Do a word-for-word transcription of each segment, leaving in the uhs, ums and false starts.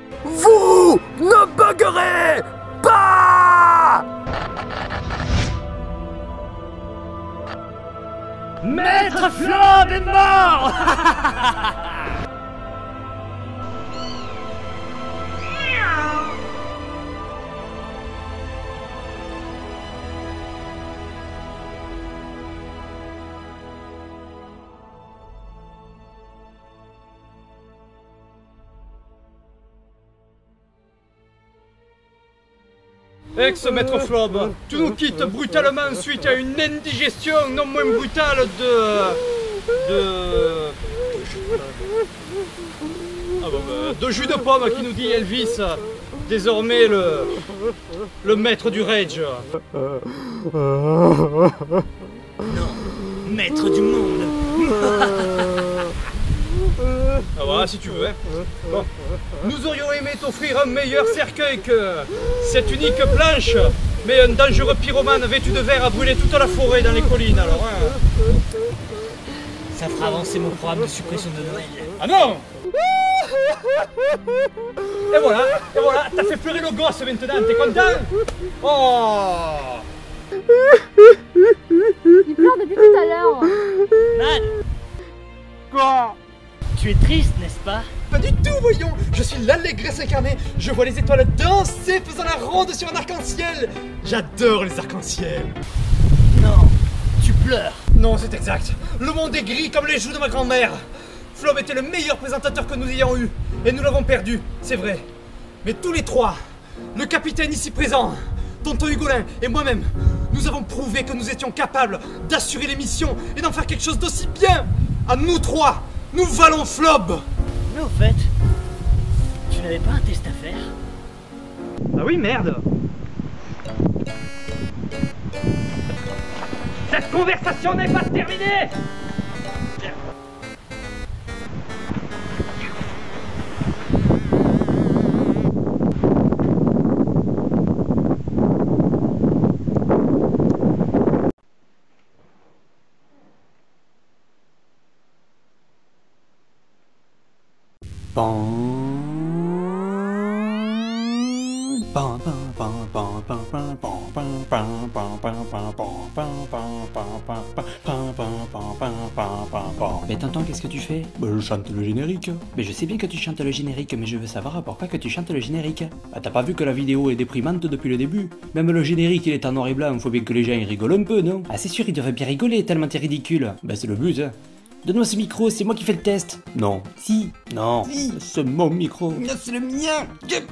Vous ne buggerez pas! Maître Flob est mort. Ex-maître Flob, tu nous quittes brutalement suite à une indigestion non moins brutale de... de... Ah bon, bah, de jus de pomme qui nous dit Elvis, désormais le... le maître du rage. Non, maître du monde. Ah voilà, si tu veux. Hein. Bon. Nous aurions aimé t'offrir un meilleur cercueil que cette unique planche, mais un dangereux pyromane vêtu de verre a brûlé toute la forêt dans les collines, alors hein. Ça fera avancer mon programme de suppression de Noël. Ah non! Et voilà, et voilà, t'as fait pleurer le gosse maintenant, t'es content? Oh! Il pleure depuis tout à l'heure. Mad! Quoi? Tu es triste, n'est-ce pas? Pas du tout, voyons! Je suis l'allégresse incarnée! Je vois les étoiles danser faisant la ronde sur un arc-en-ciel! J'adore les arcs-en-ciel! Non, tu pleures. Non, c'est exact! Le monde est gris comme les joues de ma grand-mère! Flob était le meilleur présentateur que nous ayons eu, et nous l'avons perdu, c'est vrai. Mais tous les trois, le capitaine ici présent, tonton Hugolin et moi-même, nous avons prouvé que nous étions capables d'assurer l'émission et d'en faire quelque chose d'aussi bien! À nous trois, nous valons Flob! Mais au fait, tu n'avais pas un test à faire? Ah oui, merde! Cette conversation n'est pas terminée! Mais tonton, qu'est-ce que tu fais? Bah je chante le générique. Mais je sais bien que tu chantes le générique, mais je veux savoir pourquoi que tu chantes le générique. Bah t'as pas vu que la vidéo est déprimante depuis le début? Même le générique il est en noir et blanc, faut bien que les gens ils rigolent un peu, non? Ah c'est sûr, ils devraient bien rigoler tellement t'es ridicule. Bah c'est le but, hein. Donne-moi ce micro, c'est moi qui fais le test. Non. Si. Non. Si. C'est mon micro. C'est le mien.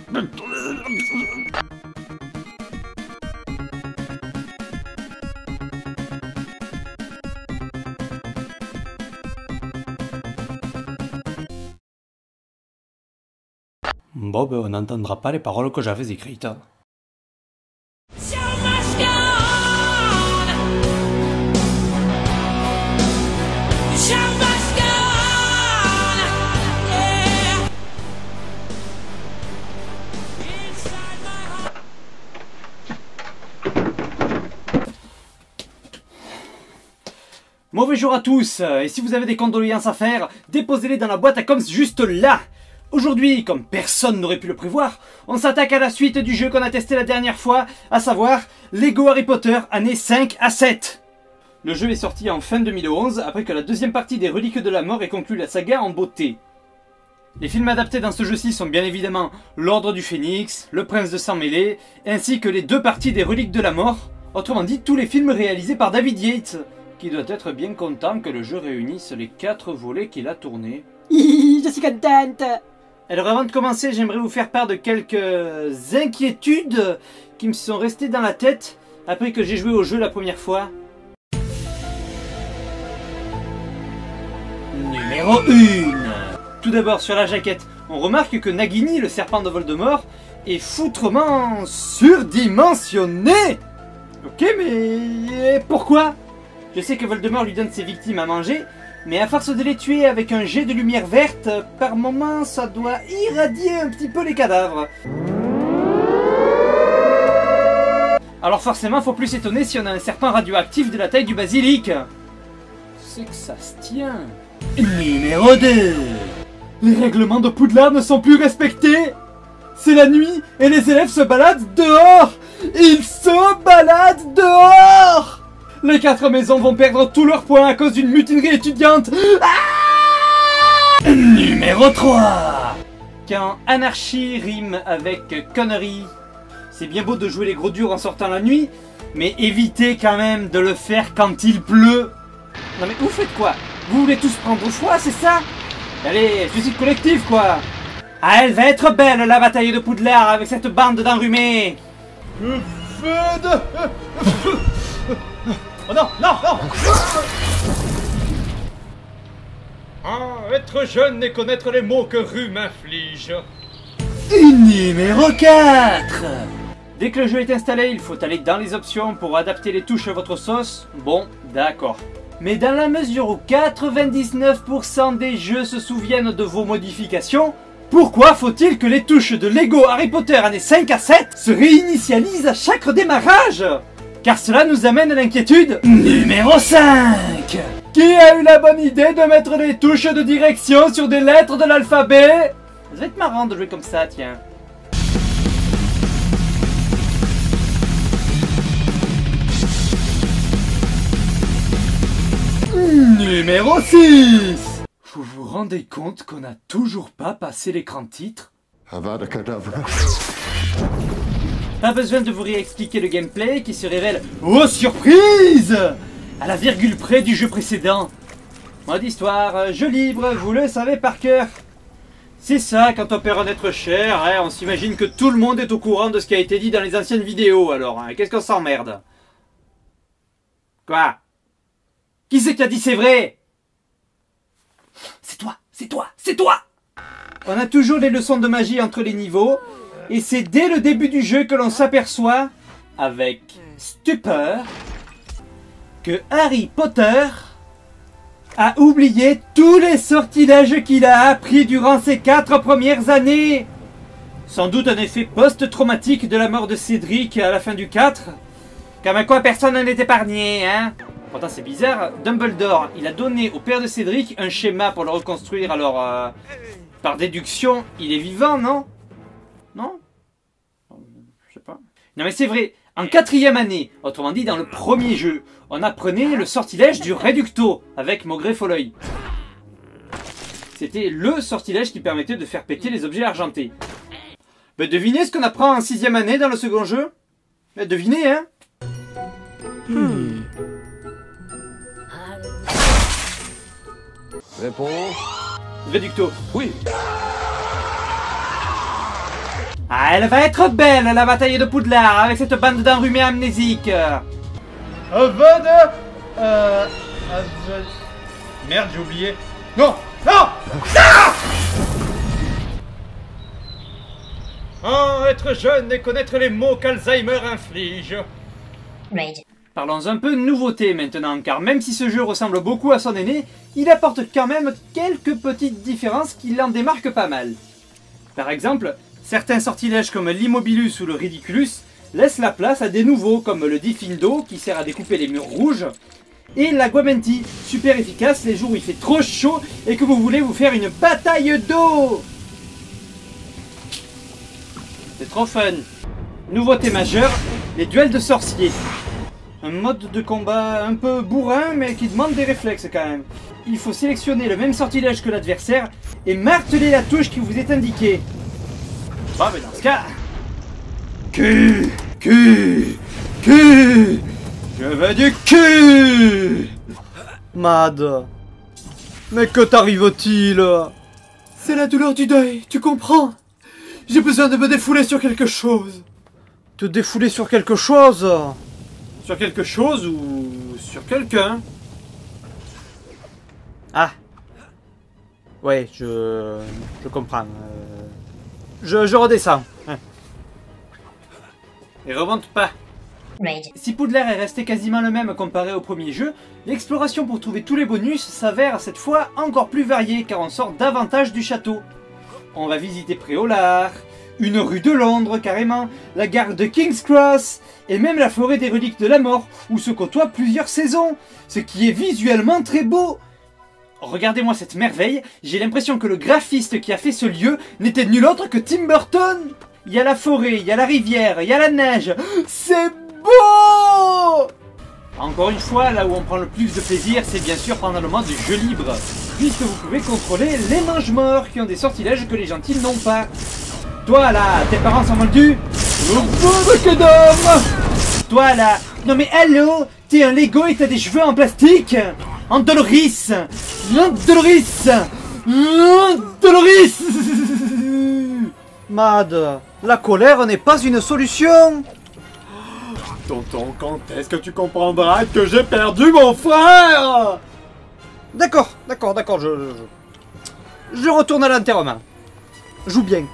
Bon ben on n'entendra pas les paroles que j'avais écrites. Mauvais jour à tous, et si vous avez des condoléances à faire, déposez-les dans la boîte à coms juste là. Aujourd'hui, comme personne n'aurait pu le prévoir, on s'attaque à la suite du jeu qu'on a testé la dernière fois, à savoir Lego Harry Potter années cinq à sept. Le jeu est sorti en fin deux mille onze, après que la deuxième partie des Reliques de la Mort ait conclu la saga en beauté. Les films adaptés dans ce jeu-ci sont bien évidemment L'Ordre du Phénix, Le Prince de Sang Mêlé, ainsi que les deux parties des Reliques de la Mort, autrement dit tous les films réalisés par David Yates, qui doit être bien content que le jeu réunisse les quatre volets qu'il a tournés. Je suis contente. Alors avant de commencer, j'aimerais vous faire part de quelques inquiétudes qui me sont restées dans la tête après que j'ai joué au jeu la première fois. Numéro un. Tout d'abord sur la jaquette, on remarque que Nagini, le serpent de Voldemort, est foutrement surdimensionné. Ok, mais pourquoi? Je sais que Voldemort lui donne ses victimes à manger, mais à force de les tuer avec un jet de lumière verte, par moments ça doit irradier un petit peu les cadavres. Alors forcément, faut plus s'étonner si on a un serpent radioactif de la taille du basilic. C'est que ça se tient. Numéro deux. Les règlements de Poudlard ne sont plus respectés. C'est la nuit et les élèves se baladent dehors. Ils se baladent dehors. Les quatre maisons vont perdre tous leurs points à cause d'une mutinerie étudiante. Ah Numéro trois. Quand anarchie rime avec connerie, c'est bien beau de jouer les gros durs en sortant la nuit, mais évitez quand même de le faire quand il pleut. Non mais vous faites quoi? Vous voulez tous prendre foi, c'est ça? Allez, suicide collectif quoi. Ah, elle va être belle la bataille de Poudlard avec cette bande d'enrhumés. Feu de... Oh non, non, non. Ah, être jeune et connaître les maux que rhume inflige. Numéro quatre. Dès que le jeu est installé, il faut aller dans les options pour adapter les touches à votre sauce. Bon, d'accord. Mais dans la mesure où quatre-vingt-dix-neuf pour cent des jeux se souviennent de vos modifications, pourquoi faut-il que les touches de Lego Harry Potter années cinq à sept se réinitialisent à chaque redémarrage? Car cela nous amène à l'inquiétude numéro cinq. Qui a eu la bonne idée de mettre les touches de direction sur des lettres de l'alphabet? Ça va être marrant de jouer comme ça, tiens. Numéro six. Vous vous rendez compte qu'on n'a toujours pas passé l'écran titre? Avada Kedavra. Pas besoin de vous réexpliquer le gameplay qui se révèle, oh surprise, à la virgule près du jeu précédent. Mode histoire, jeu libre, vous le savez par cœur. C'est ça, quand on perd un être cher, hein, on s'imagine que tout le monde est au courant de ce qui a été dit dans les anciennes vidéos, alors hein, qu'est-ce qu'on s'emmerde? Quoi? Qui c'est qui a dit c'est vrai? C'est toi, c'est toi, c'est toi! On a toujours les leçons de magie entre les niveaux, et c'est dès le début du jeu que l'on s'aperçoit, avec stupeur, que Harry Potter a oublié tous les sortilèges qu'il a appris durant ses quatre premières années. Sans doute un effet post-traumatique de la mort de Cédric à la fin du quatre. Comme à quoi personne n'en est épargné, hein. Pourtant c'est bizarre, Dumbledore, il a donné au père de Cédric un schéma pour le reconstruire, alors euh, par déduction, il est vivant, non? Non? Je sais pas. Non mais c'est vrai, en quatrième année, autrement dit dans le premier jeu, on apprenait le sortilège du Réducto avec Maugrey Folleuil. C'était le sortilège qui permettait de faire péter les objets argentés. Ben devinez ce qu'on apprend en sixième année dans le second jeu? Ben devinez, hein? Hmm. Réponse. Réducto. Oui. Ah, elle va être belle la bataille de Poudlard avec cette bande d'enrhumés amnésiques. Avada... Euh... Avada... Merde, j'ai oublié. Non. Non. Ah, ah, être jeune et connaître les maux qu'Alzheimer inflige. Rage. Parlons un peu de nouveauté maintenant, car même si ce jeu ressemble beaucoup à son aîné, il apporte quand même quelques petites différences qui l'en démarquent pas mal. Par exemple, certains sortilèges comme l'Immobilus ou le Ridiculus laissent la place à des nouveaux comme le Diffindo qui sert à découper les murs rouges, et l'Aguamenti, super efficace les jours où il fait trop chaud et que vous voulez vous faire une bataille d'eau. C'est trop fun. Nouveauté majeure, les duels de sorciers. Un mode de combat un peu bourrin mais qui demande des réflexes quand même. Il faut sélectionner le même sortilège que l'adversaire et marteler la touche qui vous est indiquée. Bon mais dans ce cas... Cul, cul, cul, je veux du cul. Mad, mais que t'arrive-t-il? C'est la douleur du deuil, tu comprends? J'ai besoin de me défouler sur quelque chose. Te défouler sur quelque chose? Sur quelque chose ou sur quelqu'un? Ah. Ouais, je... je comprends. Euh... Je, je redescends. Hein. Et remonte pas. Rage. Si Poudlard est resté quasiment le même comparé au premier jeu, l'exploration pour trouver tous les bonus s'avère cette fois encore plus variée car on sort davantage du château. On va visiter Préolard, une rue de Londres carrément, la gare de King's Cross, et même la forêt des reliques de la mort, où se côtoient plusieurs saisons, ce qui est visuellement très beau. Regardez-moi cette merveille, j'ai l'impression que le graphiste qui a fait ce lieu n'était nul autre que Tim Burton. il y a la forêt, il y a la rivière, il y a la neige. C'est beau! Encore une fois, là où on prend le plus de plaisir, c'est bien sûr pendant le mode jeu libre, puisque vous pouvez contrôler les mange-morts qui ont des sortilèges que les gentils n'ont pas. Toi là, tes parents sont moldus? Toi là, non mais allô, t'es un Lego et t'as des cheveux en plastique? En Doloris! En Doloris! En Doloris! Mad, la colère n'est pas une solution. Tonton, quand est-ce que tu comprendras que j'ai perdu mon frère? D'accord, d'accord, d'accord, je, je... Je retourne à l'enterrement. Joue bien.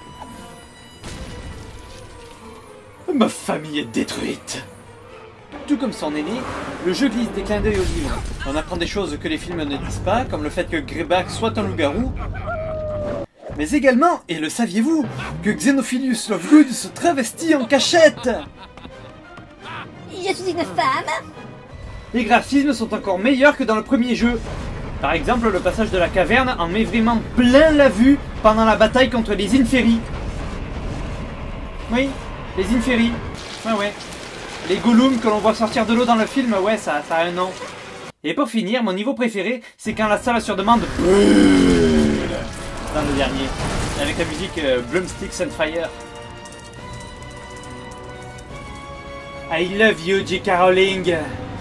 Ma famille est détruite. Tout comme son aîné, le jeu glisse des clins d'œil au livre. On apprend des choses que les films ne disent pas, comme le fait que Greyback soit un loup-garou. Mais également, et le saviez-vous, que Xenophilius Lovegood se travestit en cachette. Je suis une femme. Les graphismes sont encore meilleurs que dans le premier jeu. Par exemple, le passage de la caverne en met vraiment plein la vue pendant la bataille contre les Inferi. Oui, les Inferi. Ouais, ouais. Les Gollum que l'on voit sortir de l'eau dans le film, ouais, ça, ça a un nom. Et pour finir, mon niveau préféré, c'est quand la salle sur demande brûle dans le dernier, avec la musique euh, Broomsticks and Fire. I love you, J K Rowling.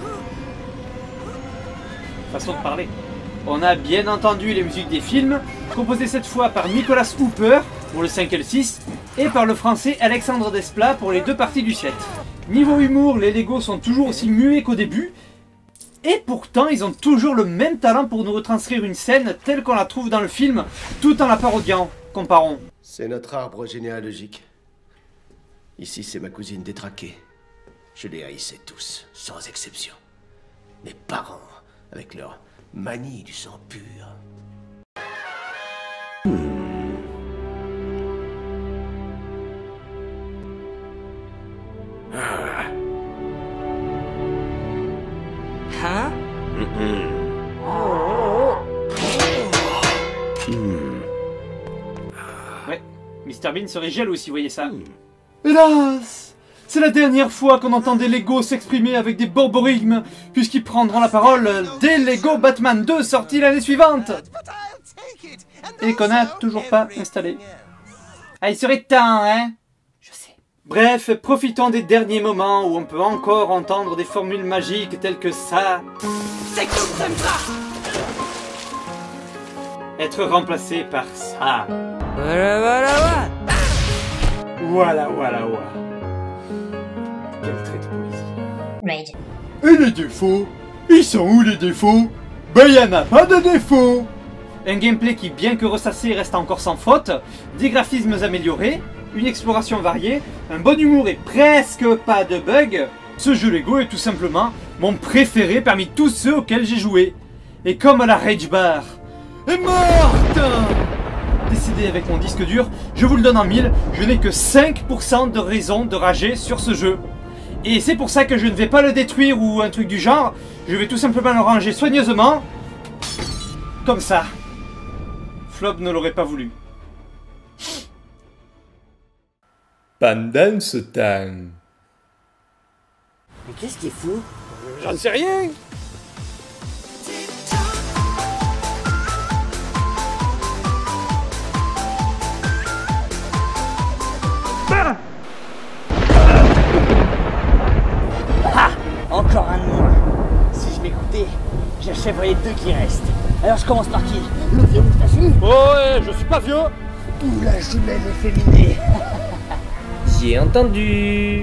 Façon de parler. On a bien entendu les musiques des films, composées cette fois par Nicolas Hooper pour le cinq et le six, et par le français Alexandre Desplat pour les deux parties du sept. Niveau humour, les Lego sont toujours aussi muets qu'au début, et pourtant ils ont toujours le même talent pour nous retranscrire une scène telle qu'on la trouve dans le film, tout en la parodiant. Comparons. C'est notre arbre généalogique. Ici, c'est ma cousine détraquée. Je les haïssais tous, sans exception. Mes parents, avec leur manie du sang pur. Hein? Ouais, mister Bean serait jaloux si vous voyez ça. Hélas! C'est la dernière fois qu'on entend des Lego s'exprimer avec des borborigmes, puisqu'ils prendront la parole dès Lego Batman deux sorti l'année suivante. Et qu'on n'a toujours pas installé. Ah, il serait temps, hein? Je sais. Bref, profitons des derniers moments où on peut encore entendre des formules magiques telles que ça. C'est comme ça! Être remplacé par ça. Voilà, voilà, voilà! Voilà, voilà, voilà. Quel trait de poésie. Rage. Et les défauts? Ils sont où les défauts? Ben y'en a pas de défauts! Un gameplay qui, bien que ressassé, reste encore sans faute, des graphismes améliorés, une exploration variée, un bon humour et presque pas de bugs, ce jeu Lego est tout simplement mon préféré parmi tous ceux auxquels j'ai joué. Et comme la Rage Bar est morte! Décédé avec mon disque dur, je vous le donne en mille, je n'ai que cinq pour cent de raison de rager sur ce jeu. Et c'est pour ça que je ne vais pas le détruire ou un truc du genre, je vais tout simplement le ranger soigneusement, comme ça. Flop ne l'aurait pas voulu. Pendant ce temps... Mais qu'est-ce qui est fou? J'en sais rien. Ah! Encore un de moins. Si je m'écoutais, j'achèverais les deux qui restent. Alors je commence par qui? Le vieux moustachu? Oh ouais, je suis pas vieux. Ou la jumelle efféminée? J'ai entendu.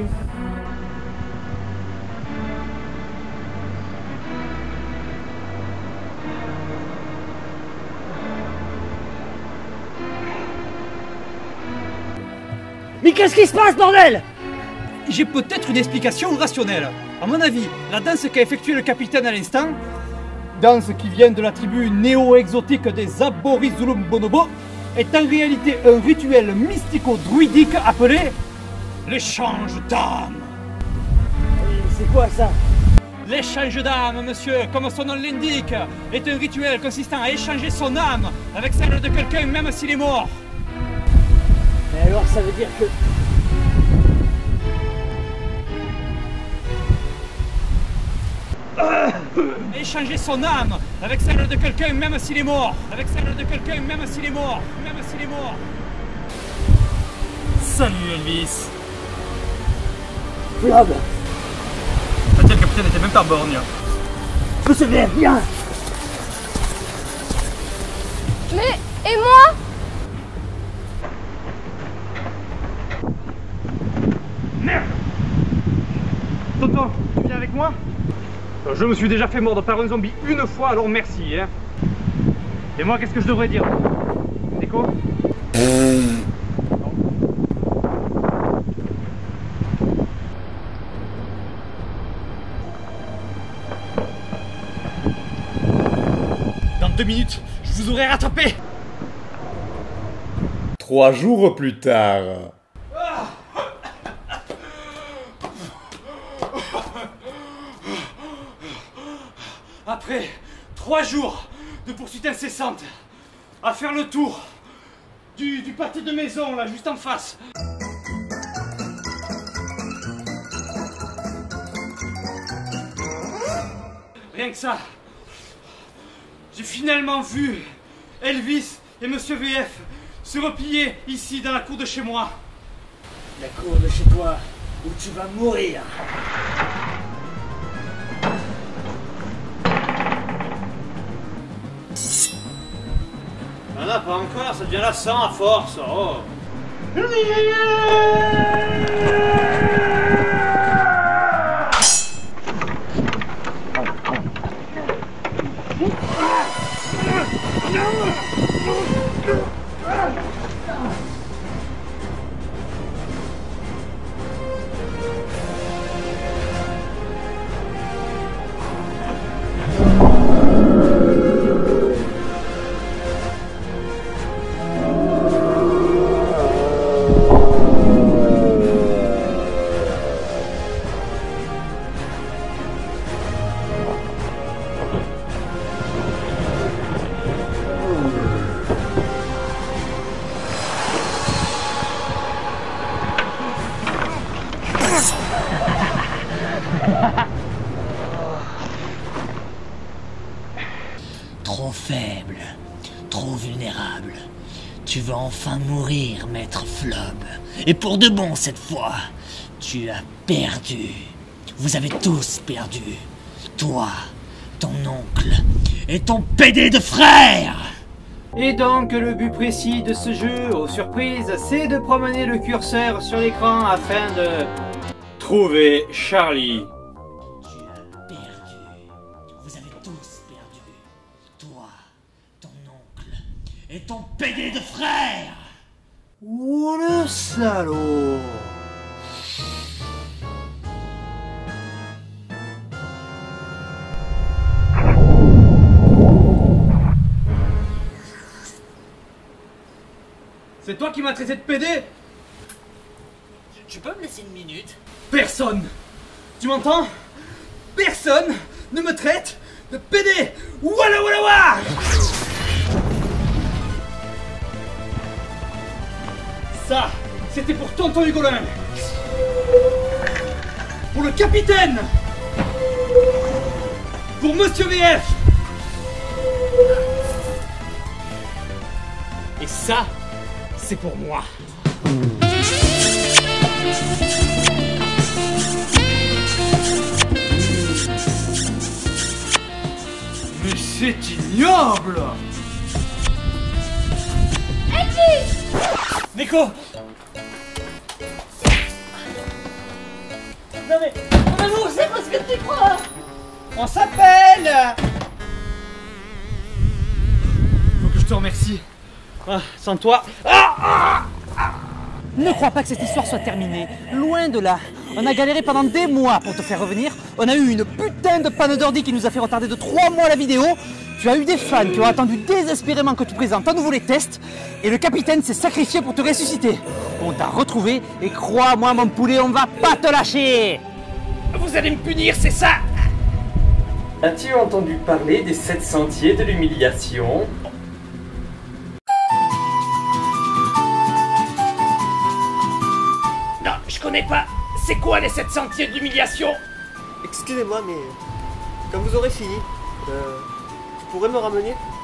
Mais qu'est-ce qui se passe, bordel? J'ai peut-être une explication rationnelle. À mon avis, la danse qu'a effectuée le capitaine à l'instant, danse qui vient de la tribu néo-exotique des Aboris Zulum Bonobo, est en réalité un rituel mystico-druidique appelé l'échange d'âme. C'est quoi ça? L'échange d'âme, monsieur, comme son nom l'indique, est un rituel consistant à échanger son âme avec celle de quelqu'un même s'il est mort. Mais alors ça veut dire que Échanger son âme avec celle de quelqu'un même s'il est mort. Avec celle de quelqu'un même s'il est mort. Même s'il est mort. Salut Elvis. Flob, Le capitaine n'était même pas borgne. je me souviens bien. Mais, et moi? Merde! Tonton, tu viens avec moi? Je me suis déjà fait mordre par un zombie une fois, alors merci, hein. Et moi, qu'est-ce que je devrais dire? Nico? Dans deux minutes, je vous aurai rattrapé! Trois jours plus tard. Après trois jours de poursuite incessante, à faire le tour du, du pâté de maison, là, juste en face. Rien que ça, j'ai finalement vu Elvis et Monsieur V F se replier ici dans la cour de chez moi. La cour de chez toi, où tu vas mourir. Ah non, pas encore, ça devient lassant à force. Oh. Trop faible, trop vulnérable. Tu vas enfin mourir, maître Flob. Et pour de bon cette fois. Tu as perdu. Vous avez tous perdu. Toi, ton oncle et ton pédé de frère. Et donc le but précis de ce jeu, aux surprises, c'est de promener le curseur sur l'écran afin de trouver Charlie. Tu as perdu. Vous avez tous perdu. Toi, ton oncle et ton pédé de frère. Oh le salaud! C'est toi qui m'as traité de pédé? Tu peux me laisser une minute? Personne! Tu m'entends? Personne ne me traite de pédé! Walla walla walla! Ça, c'était pour tonton Hugolin! Pour le capitaine! Pour Monsieur V F! Et ça, c'est pour moi! Mais c'est ignoble! Nico! Non mais, mon amour, c'est pas ce que tu crois. On s'appelle! Faut que je te remercie. Ah, sans toi. Ah, ah, ah. Ne crois pas que cette histoire soit terminée. Loin de là. On a galéré pendant des mois pour te faire revenir. On a eu une putain de panne d'ordi qui nous a fait retarder de trois mois la vidéo. Tu as eu des fans qui ont attendu désespérément que tu présentes à nouveau les tests. Et le capitaine s'est sacrifié pour te ressusciter. On t'a retrouvé et crois-moi mon poulet, on va pas te lâcher. Vous allez me punir, c'est ça? As-tu entendu parler des sept sentiers de l'humiliation? Non, je connais pas. C'est quoi les sept sentiers d'humiliation? Excusez-moi, mais quand vous aurez fini, euh, tu pourrais me ramener?